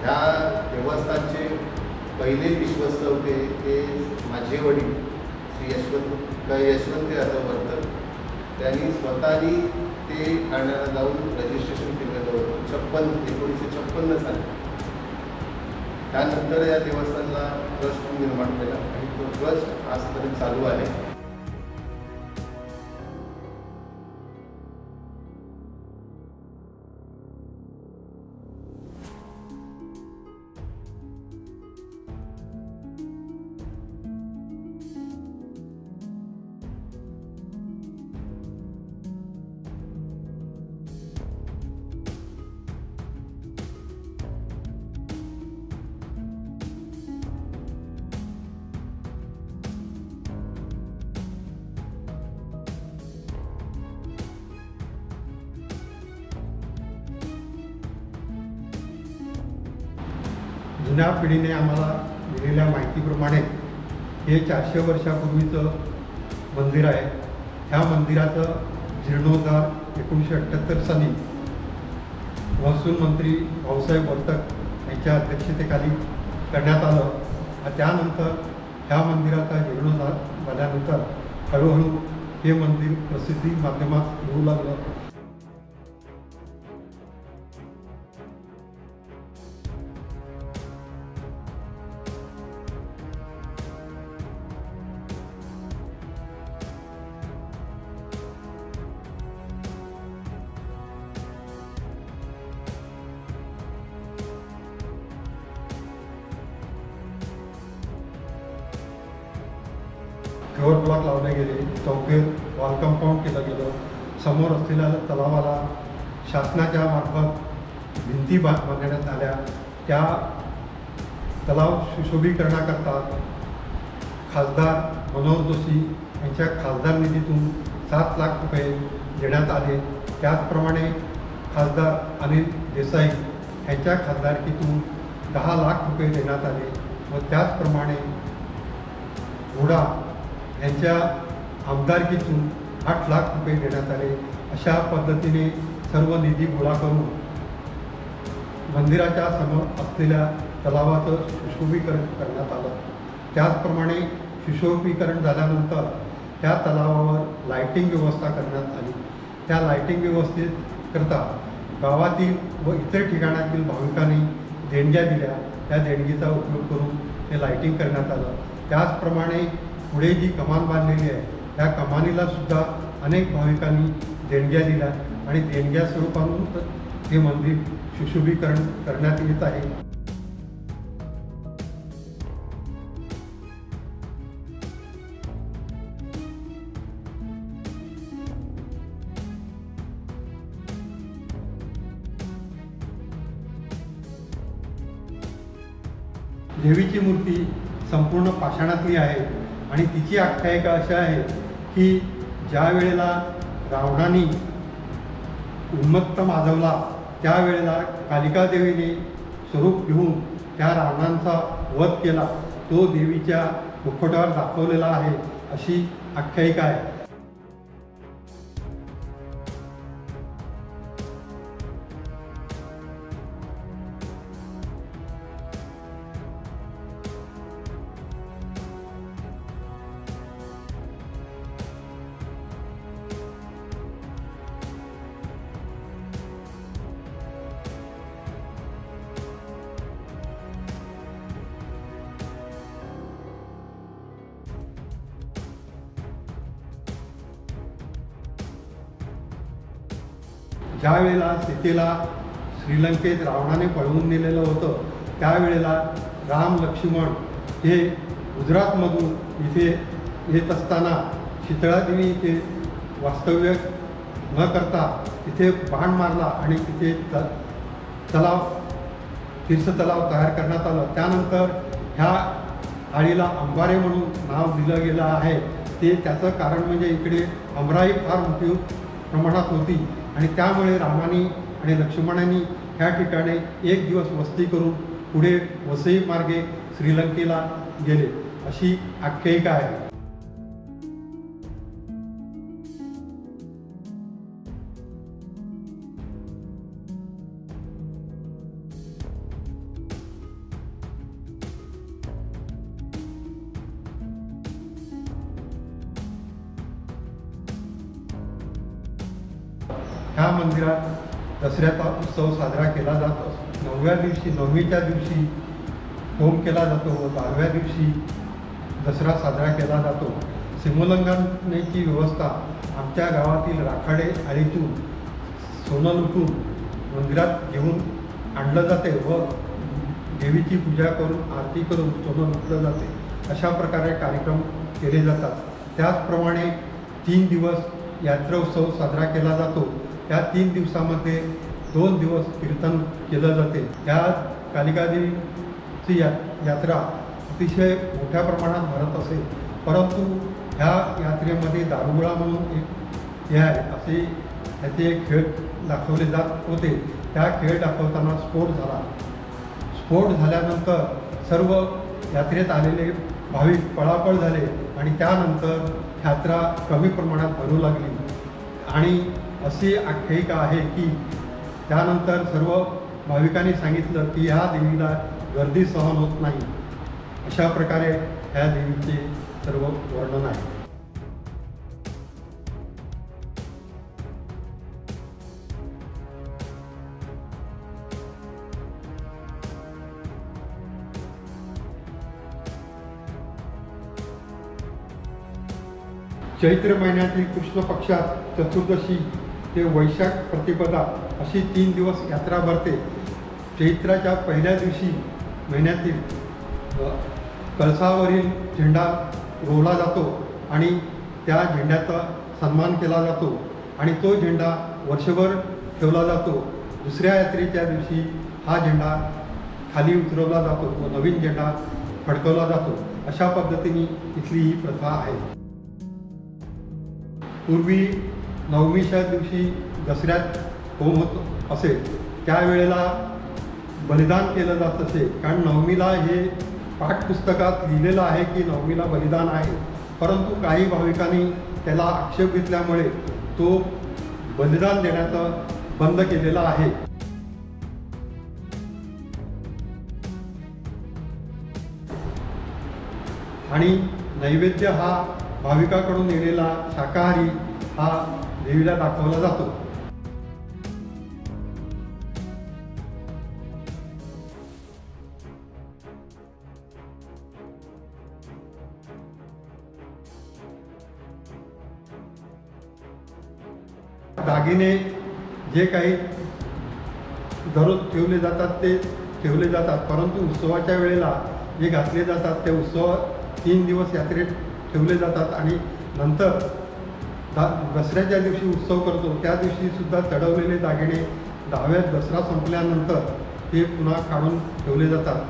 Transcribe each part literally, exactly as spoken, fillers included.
ह्या देवस्थानचे पहिले विश्वस्त होते ते माझे वडील श्री यशवंत यशवंत यादव वर्तक. त्यांनी स्वतःनी ते ठाण्याला जाऊन रजिस्ट्रेशन केलेलं होतं छप्पन एकोणीसशे छप्पन्न साली. त्यानंतर या देवस्थानला ट्रस्ट निर्माण केला आणि तो ट्रस्ट आजपर्यंत चालू आहे. जुन्या पिढीने आम्हाला दिलेल्या माहितीप्रमाणे हे चारशे वर्षापूर्वीचं मंदिर आहे. ह्या मंदिराचं जीर्णोद्धार एकोणीसशे अठ्ठ्याहत्तर साली महसूल मंत्री भाऊसाहेब वर्तक यांच्या अध्यक्षतेखाली करण्यात आलं. त्यानंतर ह्या मंदिराचा जीर्णोद्धार झाल्यानंतर हळूहळू हे मंदिर प्रसिद्धी माध्यमात येऊ लागलं. फ्लोअर ब्लॉक लावले गेले, चौफेर वॉल कंपाऊंड केलं गेलं. समोर असलेल्या तलावाला शासनाच्या मार्फत भिंती बा बांधण्यात आल्या. त्या तलाव सुशोभीकरणाकरता खासदार मनोहर जोशी यांच्या खासदार निधीतून सात लाख रुपये देण्यात आले. त्याचप्रमाणे खासदार अनिल देसाई यांच्या खासदारकीतून दहा लाख रुपये देण्यात आले व त्याचप्रमाणे घोडा यांच्या आमदारकीतून आठ लाख रुपये देण्यात आले. अशा पद्धतीने सर्व निधी गोळा करून मंदिराच्या समोर असलेल्या तलावाचं सुशोभीकरण करण्यात आलं. त्याचप्रमाणे सुशोभीकरण झाल्यानंतर त्या तलावावर लाईटिंग व्यवस्था करण्यात आली. त्या लाईटिंग व्यवस्थेत करता गावातील व इतर ठिकाणातील भाविकांनी देणग्या दिल्या. त्या देणगीचा उपयोग करून ते लाईटिंग करण्यात आलं. त्याचप्रमाणे पुढे जी कमान बांधलेली आहे त्या कमानीला सुद्धा अनेक भाविकांनी देणग्या दिल्या आणि देणग्या स्वरूपातून हे मंदिर सुशोभीकरण करण्यात येत आहे. देवीची मूर्ती संपूर्ण पाषाणातली आहे आणि तिची आख्यायिका अशी आहे की ज्या वेळेला रावणाने उन्मत्त माजवला त्यावेळेला कालिका देवीने स्वरूप घेऊन त्या रावणांचा वध केला. तो देवीच्या मुखवट्यावर दाखवलेला आहे अशी आख्यायिका आहे. ज्या वेळेला सीतेला श्रीलंकेत रावणाने पळवून नेलेलं होतं त्यावेळेला राम लक्ष्मण हे गुजरातमधून इथे येत असताना शीतळादेवी इथे वास्तव्य न करता तिथे बाण मारला आणि तिथे त तलाव तीर्थ तलाव तयार करण्यात आलं. त्यानंतर ह्या आळीला अंबारे म्हणून नाव दिलं गेलं आहे. ते त्याचं कारण म्हणजे इकडे अमराई फार मोठी प्रमाणात होती आणि त्यामुळे रामानी आणि लक्ष्मणांनी ह्या ठिकाणी एक दिवस वस्ती करून पुढे वसई मार्गे श्रीलंकेला गेले अशी आख्यायिका आहे. ह्या मंदिरात दसऱ्याचा उत्सव साजरा केला जात असतो. नवव्या दिवशी नवमीच्या दिवशी होम केला जातो व दहाव्या दिवशी दसरा साजरा केला जातो. सीमोल्लंघनाची व्यवस्था आमच्या गावातील राखाडे आळीतून सोनं लुटून मंदिरात घेऊन आणलं जाते व देवीची पूजा करून आरती करून सोनं लुटलं जाते. अशा प्रकारे कार्यक्रम केले जातात. त्याचप्रमाणे तीन दिवस यात्रोत्सव साजरा केला जातो. त्या तीन दिवसामध्ये दोन दिवस कीर्तन केलं जाते. या कालिकादेवीची या यात्रा अतिशय मोठ्या प्रमाणात भरत असेल, परंतु ह्या यात्रेमध्ये दारुगोळा म्हणून एक हे आहे असे त्याचे खेळ दाखवले जात होते. त्या खेळ दाखवताना स्फोट झाला. स्फोट झाल्यानंतर सर्व यात्रेत आलेले भाविक पळापळ झाले आणि त्यानंतर यात्रा कमी प्रमाणात भरू लागली. आणि अशी आख्यायिका आहे की त्यानंतर सर्व भाविकांनी सांगितलं की ह्या देवीला गर्दी सहन होत नाही. अशा प्रकारे ह्या देवीचे सर्व वर्णन आहे. चैत्र महिन्यातील कृष्ण पक्षात चतुर्दशी ते वैशाख प्रतिपदा अशी तीन दिवस यात्रा भरते. चैत्राच्या पहिल्या दिवशी महिन्यातील कळसावरील झेंडा रोवला जातो आणि त्या झेंड्याचा सन्मान केला जातो आणि तो झेंडा वर्षभर ठेवला जातो. दुसऱ्या यात्रेच्या दिवशी हा झेंडा खाली उतरवला जातो व नवीन झेंडा फडकवला जातो. अशा पद्धतीने इथली ही प्रथा आहे. पूर्वी नवमीच्या दिवशी दसऱ्यात होम होत असेल त्यावेळेला बलिदान केलं जात असे. कारण नवमीला हे पाठपुस्तकात लिहिलेलं आहे की नवमीला बलिदान आहे, परंतु काही भाविकांनी त्याला आक्षेप घेतल्यामुळे तो बलिदान देण्याचं बंद केलेला आहे. आणि नैवेद्य हा भाविकाकडून येलेला शाकाहारी हा देवीला दाखवला जातो. दागिने जे काही दररोज ठेवले जातात ते ठेवले जातात, परंतु उत्सवाच्या वेळेला जे घातले जातात ते उत्सव तीन दिवस यात्रेत ठेवले जातात आणि नंतर दा दसऱ्याच्या दिवशी उत्सव करतो त्या दिवशीसुद्धा चढवलेले दागिने दहाव्या दसरा संपल्यानंतर ते पुन्हा काढून ठेवले जातात.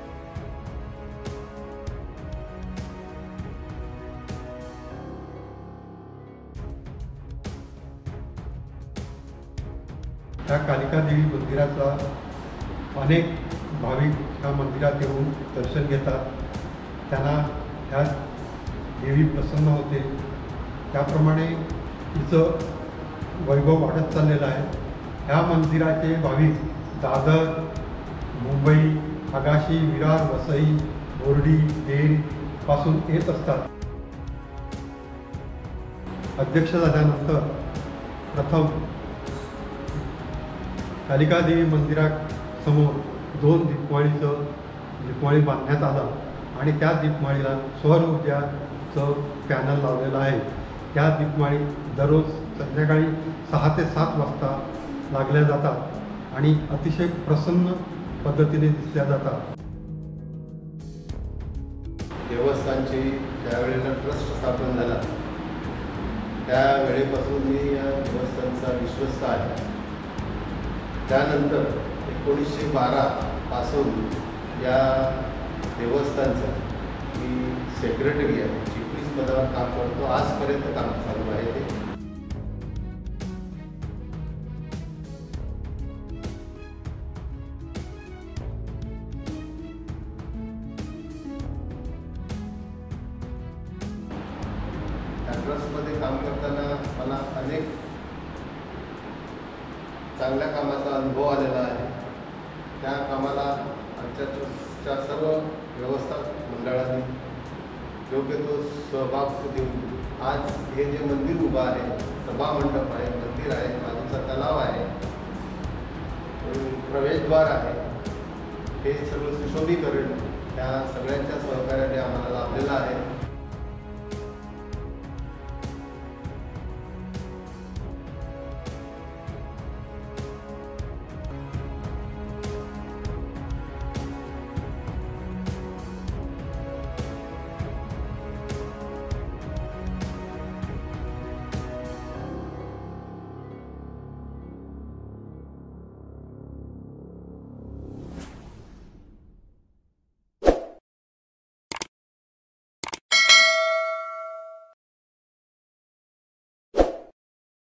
त्या कालिका देवी मंदिराचा अनेक भाविक ह्या मंदिरात येऊन दर्शन घेतात. त्यांना ह्या देवी प्रसन्न होते. त्याप्रमाणे तिचं वैभव वाढत चाललेलं आहे. ह्या मंदिराचे भाविक दादर, मुंबई, आगाशी, विरार, वसई, बोर्डी, देर पासून येत असतात. अध्यक्ष झाल्यानंतर प्रथम कालिका देवी मंदिरासमोर दोन दीपमाळीचं दीपमाळी बांधण्यात आलं आणि त्या दीपमाळीला सौर ऊर्जाचं पॅनल लावलेलं आहे. त्या दीपमाळी दररोज संध्याकाळी सहा ते सात वाजता लागल्या जातात आणि अतिशय प्रसन्न पद्धतीने दिसल्या जातात. देवस्थानची ज्यावेळेला ट्रस्ट स्थापन झाला त्या वेळेपासून मी या देवस्थानचा विश्वस्त आहे. त्यानंतर एकोणीसशे बारा पासून या देवस्थानचं मी सेक्रेटरी आहे, चिफलीस पदावर काम करतो. आजपर्यंत काम चालू आहे ते. त्या ट्रस्टमध्ये काम करताना मला अनेक चांगल्या कामाचा अनुभव आलेला आहे. त्या कामाला आमच्या ट्रस्टच्या सर्व व्यवस्थापक मंडळांनी योग्य तो सहभाग देऊन आज हे जे मंदिर उभं आहे, सभा मंडप आहे, मंदिर आहे, माझी आमचा तलाव आहे, प्रवेशद्वार आहे, हे सगळं सुशोभीकरण त्या सगळ्यांच्या सहकार्याने आम्हाला लाभलेलं आहे.